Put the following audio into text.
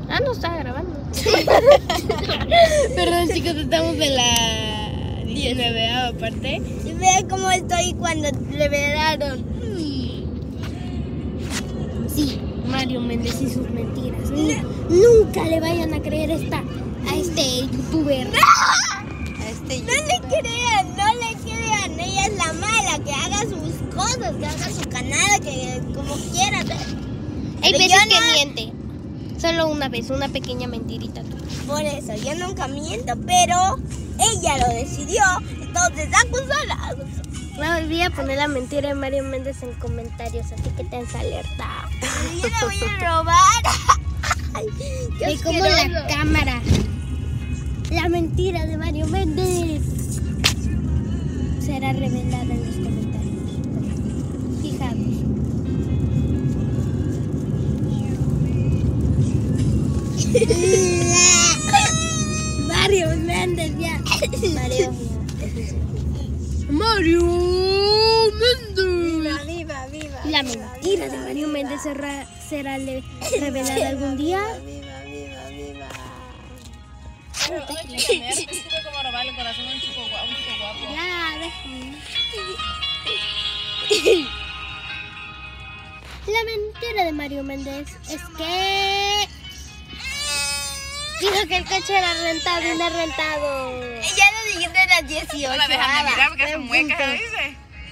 Ah, no estaba grabando. Perdón, chicos, estamos en la 19ª parte. Y vean cómo estoy cuando revelaron. Sí, Mario Méndez y sus mentiras. Nunca le vayan a creer a este youtuber. No le crean, no le crean. Ella es la mala, que haga sus cosas, que haga su canal, que como quiera. Hay Pero veces yo que no- miente. Solo una vez, una pequeña mentirita. Por eso, yo nunca miento, pero ella lo decidió, entonces acúsala. No, voy a poner la mentira de Mario Méndez en comentarios, así que tenés alerta. Yo la voy a robar. Ay, qué Ve como la asqueroso. cámara. La mentira de Mario Méndez será revelada en los comentarios. Fijaos. Mario Méndez ya. Mario Méndez. Viva, viva. La mentira de Mario Méndez será revelada algún día. Viva. Como robarle el corazón a un chico guapo. Ya, déjame. La mentira de Mario Méndez es que dijo que el coche era rentado y no es rentado. Ya lo dijiste a las 18. No la dejan de mirar porque son muecas, dice.